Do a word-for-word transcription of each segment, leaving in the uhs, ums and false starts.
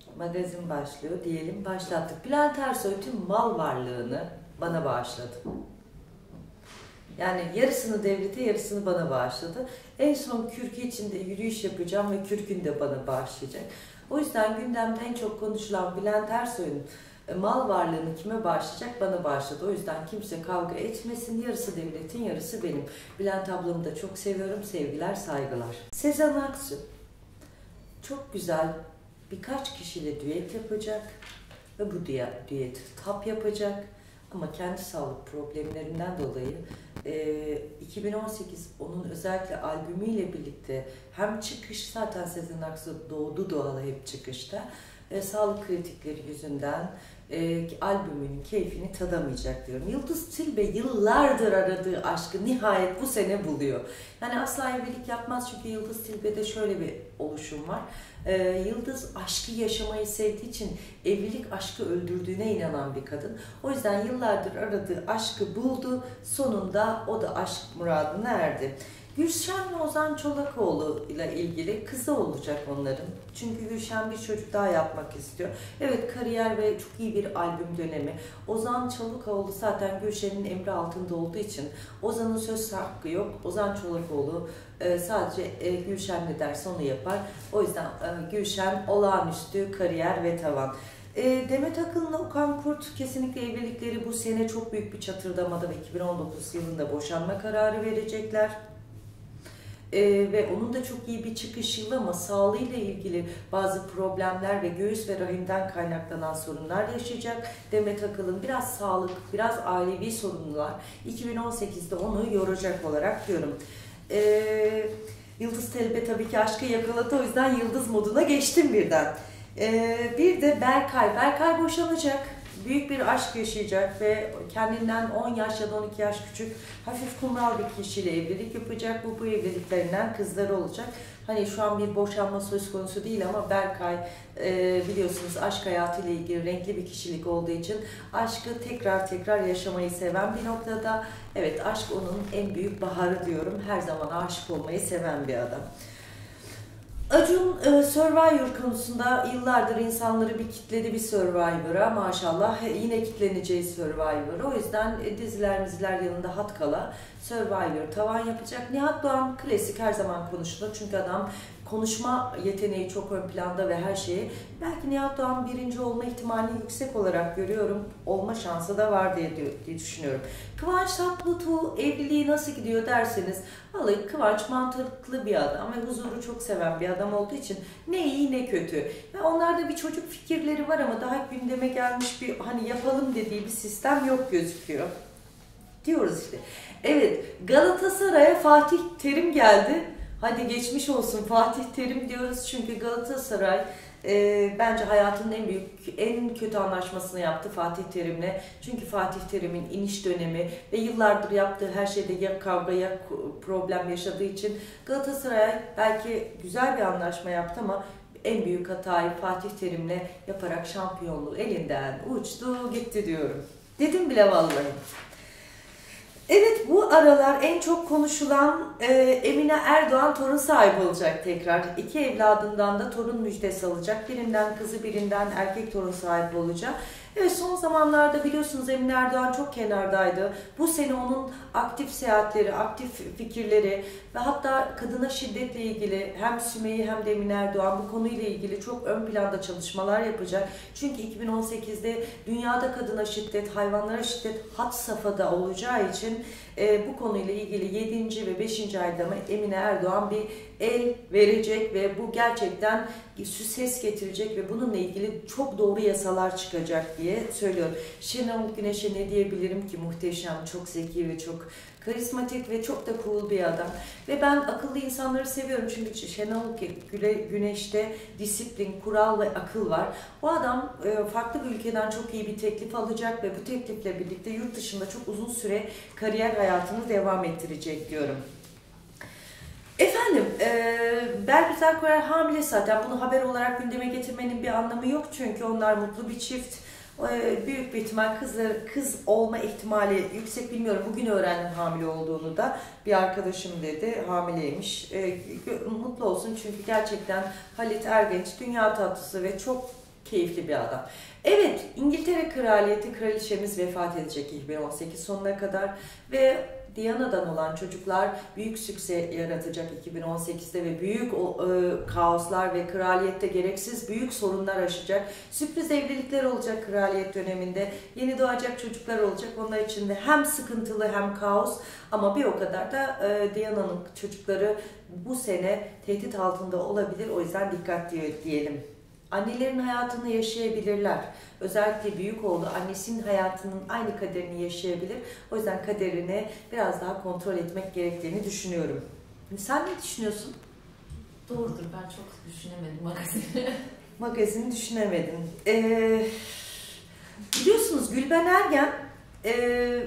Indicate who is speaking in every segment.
Speaker 1: Magazin başlıyor diyelim, başlattık. Bülent Ersoy tüm mal varlığını bana bağışladı. Yani yarısını devlete, yarısını bana bağışladı. En son kürkü içinde yürüyüş yapacağım ve kürkünü de bana bağışlayacak. O yüzden gündemde en çok konuşulan Bülent Ersoy'un mal varlığını kime bağışlayacak? Bana bağışladı. O yüzden kimse kavga etmesin. Yarısı devletin, yarısı benim. Bülent ablamı da çok seviyorum. Sevgiler, saygılar. Sezen Aksu çok güzel birkaç kişiyle düet yapacak ve bu düet tap yapacak. Ama kendi sağlık problemlerinden dolayı e, iki bin on sekiz onun özellikle albümüyle birlikte hem çıkış, zaten Sezen Aksu doğdu doğalı hep çıkışta, e, sağlık kritikleri yüzünden e, albümün keyfini tadamayacak diyorum. Yıldız Tilbe yıllardır aradığı aşkı nihayet bu sene buluyor. Yani asla evlilik yapmaz çünkü Yıldız Tilbe'de şöyle bir oluşum var. Ee, Yıldız aşkı yaşamayı sevdiği için evlilik aşkı öldürdüğüne inanan bir kadın. O yüzden yıllardır aradığı aşkı buldu. Sonunda o da aşk muradına erdi. Gülşen ve Ozan Çolakoğlu ile ilgili kızı olacak onların. Çünkü Gülşen bir çocuk daha yapmak istiyor. Evet, kariyer ve çok iyi bir albüm dönemi. Ozan Çolakoğlu zaten Gülşen'in emri altında olduğu için Ozan'ın söz hakkı yok. Ozan Çolakoğlu sadece Gülşen ne derse onu yapar. O yüzden Gülşen olağanüstü kariyer ve tavan. Demet Akın'la Okan Kurt kesinlikle evlilikleri bu sene çok büyük bir çatırdamada ve iki bin on dokuz yılında boşanma kararı verecekler. Ee, ve onun da çok iyi bir çıkış yılı ama sağlığıyla ilgili bazı problemler ve göğüs ve rahimden kaynaklanan sorunlar yaşayacak. Demet Akalın biraz sağlık, biraz ailevi sorunlar iki bin on sekizde onu yoracak olarak diyorum. Ee, Yıldız Tilbe tabii ki aşkı yakaladı, o yüzden Yıldız moduna geçtim birden. Ee, bir de Berkay. Berkay boşanacak. Büyük bir aşk yaşayacak ve kendinden on yaş ya da on iki yaş küçük hafif kumral bir kişiyle evlilik yapacak. Bu, bu evliliklerinden kızları olacak. Hani şu an bir boşanma söz konusu değil ama Berkay e, biliyorsunuz aşk hayatıyla ilgili renkli bir kişilik olduğu için aşkı tekrar tekrar yaşamayı seven bir noktada. Evet, aşk onun en büyük baharı diyorum. Her zaman aşık olmayı seven bir adam. Acun e, Survivor konusunda yıllardır insanları bir kitledi bir Survivor'a, maşallah yine kitleneceği Survivor. O yüzden e, diziler diziler yanında hat kala Survivor tavan yapacak. Nihat Doğan klasik, her zaman konuşulur çünkü adam konuşma yeteneği çok ön planda ve her şeyi. Belki Nihat Doğan birinci olma ihtimalini yüksek olarak görüyorum. Olma şansı da var diye, diye düşünüyorum. Kıvanç Tatlıtuğ evliliği nasıl gidiyor derseniz, vallahi Kıvanç mantıklı bir adam ve huzuru çok seven bir adam olduğu için ne iyi ne kötü. Ve onlarda bir çocuk fikirleri var ama daha gündeme gelmiş bir hani yapalım dediği bir sistem yok gözüküyor. Diyoruz işte. Evet, Galatasaray'a Fatih Terim geldi. Hadi geçmiş olsun Fatih Terim diyoruz çünkü Galatasaray e, bence hayatının en büyük, en kötü anlaşmasını yaptı Fatih Terim'le. Çünkü Fatih Terim'in iniş dönemi ve yıllardır yaptığı her şeyde ya kavga ya problem yaşadığı için Galatasaray belki güzel bir anlaşma yaptı ama en büyük hatayı Fatih Terim'le yaparak şampiyonluğu elinden uçtu gitti diyorum. Dedim bile vallahi. Evet, bu aralar en çok konuşulan e, Emine Erdoğan torun sahibi olacak tekrar. İki evladından da torun müjdesi alacak. Birinden kızı, birinden erkek torun sahibi olacak. Evet, son zamanlarda biliyorsunuz Emine Erdoğan çok kenardaydı. Bu sene onun aktif seyahatleri, aktif fikirleri ve hatta kadına şiddetle ilgili hem Sümeyye hem de Emine Erdoğan bu konuyla ilgili çok ön planda çalışmalar yapacak. Çünkü iki bin on sekizde dünyada kadına şiddet, hayvanlara şiddet had safhada olacağı için e, bu konuyla ilgili yedinci ve beşinci ayda Emine Erdoğan bir el verecek ve bu gerçekten ses getirecek ve bununla ilgili çok doğru yasalar çıkacak diye söylüyorum. Şenol Güneş'e ne diyebilirim ki, muhteşem, çok zeki ve çok karizmatik ve çok da cool bir adam. Ve ben akıllı insanları seviyorum çünkü Şenol Güneş'te disiplin, kural ve akıl var. O adam farklı bir ülkeden çok iyi bir teklif alacak ve bu teklifle birlikte yurt dışında çok uzun süre kariyer hayatını devam ettirecek diyorum. Efendim, e, Bergüzar Korel hamile zaten. Bunu haber olarak gündeme getirmenin bir anlamı yok çünkü onlar mutlu bir çift. E, büyük bir ihtimal kızlar, kız olma ihtimali yüksek, bilmiyorum. Bugün öğrendim hamile olduğunu da. Bir arkadaşım dedi, hamileymiş. E, mutlu olsun çünkü gerçekten Halit Ergenç dünya tatlısı ve çok Keyifli bir adam. Evet, İngiltere Kraliyeti kraliçemiz vefat edecek iki bin on sekiz sonuna kadar ve Diana'dan olan çocuklar büyük sükse yaratacak iki bin on sekizde ve büyük o, e, kaoslar ve kraliyette gereksiz büyük sorunlar aşacak. Sürpriz evlilikler olacak kraliyet döneminde. Yeni doğacak çocuklar olacak. Onlar için de hem sıkıntılı hem kaos ama bir o kadar da e, Diana'nın çocukları bu sene tehdit altında olabilir. O yüzden dikkatli diyelim. Annelerin hayatını yaşayabilirler. Özellikle büyük oğlu annesinin hayatının aynı kaderini yaşayabilir. O yüzden kaderini biraz daha kontrol etmek gerektiğini düşünüyorum. Sen ne düşünüyorsun?
Speaker 2: Doğrudur, ben çok düşünemedim magazini.
Speaker 1: Magazini düşünemedin. Ee, biliyorsunuz Gülben Ergen e,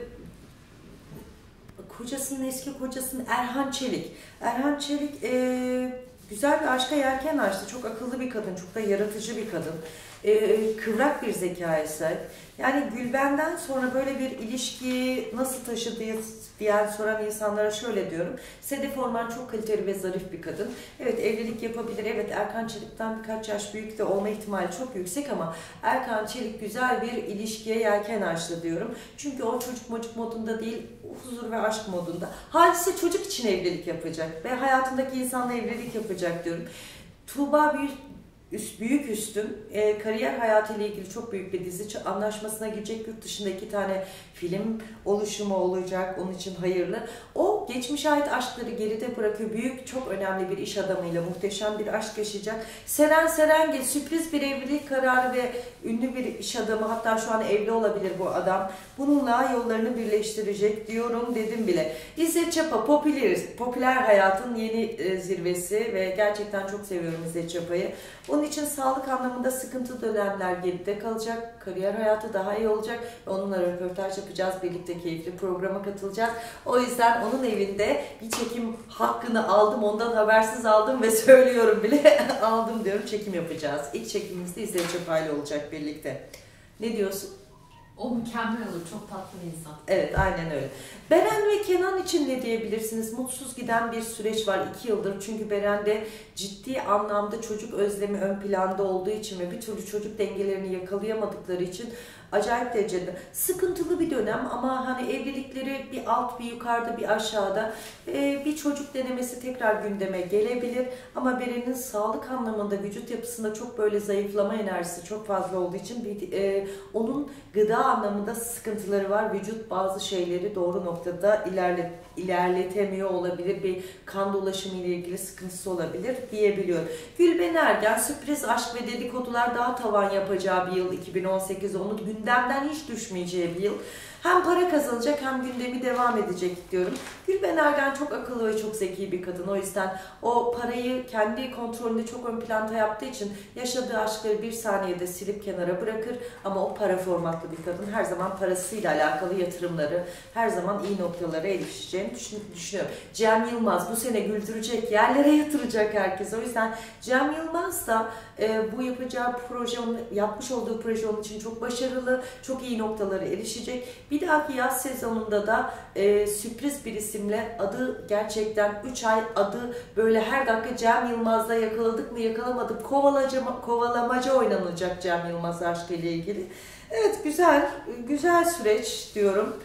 Speaker 1: kocasının eski kocasının Erhan Çelik. Erhan Çelik e, güzel bir aşka yelken açtı. Çok akıllı bir kadın, çok da yaratıcı bir kadın. Ee, kıvrak bir zekaya sahip. Yani Gülben'den sonra böyle bir ilişkiyi nasıl taşıdığı diyen soran insanlara şöyle diyorum. Sedef Orman çok kaliteli ve zarif bir kadın. Evet, evlilik yapabilir. Evet, Erkan Çelik'ten birkaç yaş büyük de olma ihtimali çok yüksek ama Erkan Çelik güzel bir ilişkiye yelken açtı diyorum. Çünkü o çocuk mocuk modunda değil, huzur ve aşk modunda. Hadise çocuk için evlilik yapacak ve hayatındaki insanla evlilik yapacak diyorum. Tuğba bir Üst, büyük üstün e, kariyer hayatıyla ilgili çok büyük bir dizi anlaşmasına girecek. Yurt dışında iki tane film oluşumu olacak. Onun için hayırlı. O geçmişe ait aşkları geride bırakıyor. Büyük, çok önemli bir iş adamıyla muhteşem bir aşk yaşayacak. Seren Serengil sürpriz bir evlilik kararı ve ünlü bir iş adamı, hatta şu an evli olabilir bu adam. Bununla yollarını birleştirecek diyorum, dedim bile. İzzet Çapa popüler, popüler hayatın yeni e, zirvesi ve gerçekten çok seviyorum İzzet Çapa'yı. Onun için sağlık anlamında sıkıntı dönemler geride kalacak. Kariyer hayatı daha iyi olacak. Ve onunla röportaj yapacağız. Birlikte keyifli programa katılacağız. O yüzden onun evinde bir çekim hakkını aldım. Ondan habersiz aldım ve söylüyorum bile. Aldım diyorum, çekim yapacağız. İlk çekimimiz de İzzet Çapa ile olacak birlikte. Ne diyorsun?
Speaker 2: O mükemmel olur. Çok tatlı bir insan.
Speaker 1: Evet, aynen öyle. Beren ve Kenan için ne diyebilirsiniz? Mutsuz giden bir süreç var iki yıldır. Çünkü Beren'de ciddi anlamda çocuk özlemi ön planda olduğu için ve bir türlü çocuk dengelerini yakalayamadıkları için acayip derecede sıkıntılı bir dönem ama hani evlilikleri bir alt bir yukarıda bir aşağıda ee, bir çocuk denemesi tekrar gündeme gelebilir ama Beren'in sağlık anlamında vücut yapısında çok böyle zayıflama enerjisi çok fazla olduğu için bir, e, onun gıda anlamında sıkıntıları var. Vücut bazı şeyleri doğru noktada ilerlet, ilerletemiyor olabilir. Bir kan dolaşımı ile ilgili sıkıntısı olabilir diyebiliyor. Gülben Ergen sürpriz aşk ve dedikodular daha tavan yapacağı bir yıl iki bin on sekiz, onun gündemden hiç düşmeyeceği bir yıl. Hem para kazanacak hem gündemi devam edecek diyorum. Gülben Ergen çok akıllı ve çok zeki bir kadın. O yüzden o parayı kendi kontrolünde çok ön planda yaptığı için yaşadığı aşkları bir saniyede silip kenara bırakır. Ama o para formatlı bir kadın. Her zaman parasıyla alakalı yatırımları, her zaman iyi noktalara erişeceğini düşünüyorum. Cem Yılmaz bu sene güldürecek, yerlere yatıracak herkes. O yüzden Cem Yılmaz da e, bu yapacağı proje, yapmış olduğu proje onun için çok başarılı, çok iyi noktalara erişecek. Bir dahaki yaz sezonunda da e, sürpriz bir isimle, adı gerçekten üç ay adı böyle her dakika Cem Yılmaz'da yakaladık mı yakalamadık kovalamaca, kovalamaca oynanacak Cem Yılmaz aşkı ile ilgili. Evet, güzel güzel süreç diyorum.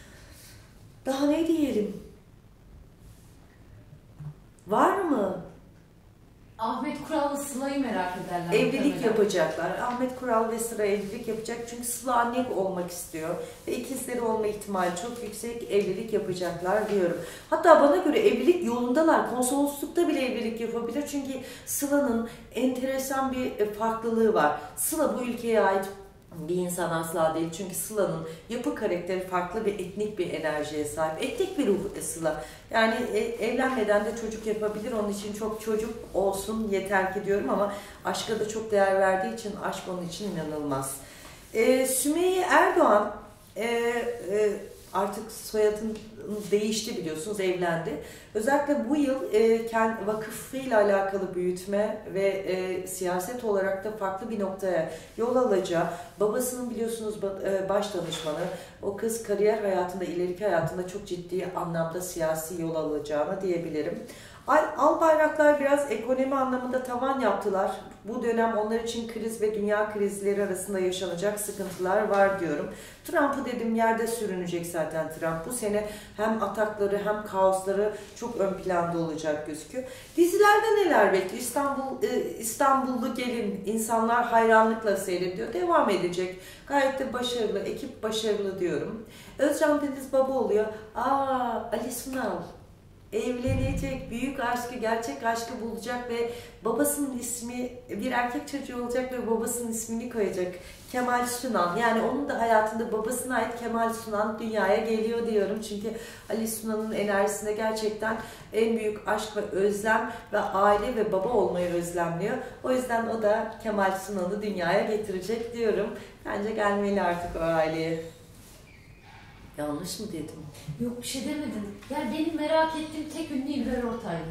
Speaker 1: Daha ne diyelim? Var mı?
Speaker 2: Ahmet Kural'la Sıla'yı merak ederler.
Speaker 1: Evlilik
Speaker 2: muhtemelen.
Speaker 1: yapacaklar. Ahmet Kural ve Sıla evlilik yapacak. Çünkü Sıla anne olmak istiyor. Ve ikizleri olma ihtimali çok yüksek. Evlilik yapacaklar diyorum. Hatta bana göre evlilik yolundalar. Konsoloslukta bile evlilik yapabilir. Çünkü Sıla'nın enteresan bir farklılığı var. Sıla bu ülkeye ait bir insan asla değil. Çünkü Sıla'nın yapı karakteri farklı bir etnik bir enerjiye sahip. Etnik bir ruh Sıla. Yani evlenmeden de çocuk yapabilir. Onun için çok çocuk olsun yeter ki diyorum ama aşka da çok değer verdiği için aşk onun için inanılmaz. Ee, Sümeyye Erdoğan e, e, artık soyadın değişti biliyorsunuz, evlendi. Özellikle bu yıl e, kendi vakıfıyla alakalı büyütme ve e, siyaset olarak da farklı bir noktaya yol alacağı, babasının biliyorsunuz e, baş danışmanı, o kız kariyer hayatında, ileriki hayatında çok ciddi anlamda siyasi yol alacağını diyebilirim. Al, al bayraklar biraz ekonomi anlamında tavan yaptılar. Bu dönem onlar için kriz ve dünya krizleri arasında yaşanacak sıkıntılar var diyorum. Trump'ı dedim yerde sürünecek zaten Trump. Bu sene hem atakları hem kaosları çok ön planda olacak gözüküyor. Dizilerde neler bekliyor? İstanbul, İstanbullu Gelin insanlar hayranlıkla seyrediyor. Devam edecek. Gayet de başarılı, ekip başarılı diyorum. Özcan Deniz baba oluyor. Aa, Ali Sunal. Evlenecek, büyük aşkı, gerçek aşkı bulacak ve babasının ismi, bir erkek çocuğu olacak ve babasının ismini koyacak. Kemal Sunal. Yani onun da hayatında babasına ait Kemal Sunal dünyaya geliyor diyorum. Çünkü Ali Sunal'ın enerjisinde gerçekten en büyük aşk ve özlem ve aile ve baba olmayı özlemliyor. O yüzden o da Kemal Sunal'ı dünyaya getirecek diyorum. Bence gelmeli artık o aileye. Yanlış mı dedim?
Speaker 2: Yok bir şey demedin. Yani benim merak ettiğim tek ünlü İlber Ortaylı.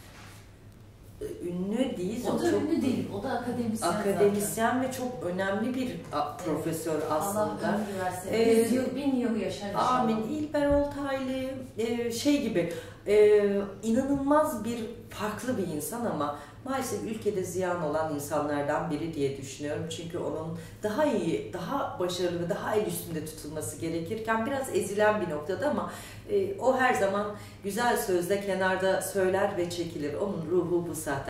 Speaker 1: Ünlü değil.
Speaker 2: O da
Speaker 1: çok
Speaker 2: ünlü değil. O da akademisyen
Speaker 1: akademisyen
Speaker 2: zaten.
Speaker 1: ve çok önemli bir profesör aslında.
Speaker 2: Allah ömür versin.
Speaker 1: Ee,
Speaker 2: Yüz yıl, bin yıl yaşar inşallah.
Speaker 1: Amin. İlber Ortaylı e, şey gibi e, inanılmaz bir farklı bir insan ama maalesef ülkede ziyan olan insanlardan biri diye düşünüyorum. Çünkü onun daha iyi, daha başarılı ve daha el üstünde tutulması gerekirken biraz ezilen bir noktada ama e, o her zaman güzel sözle kenarda söyler ve çekilir. Onun ruhu bu zaten.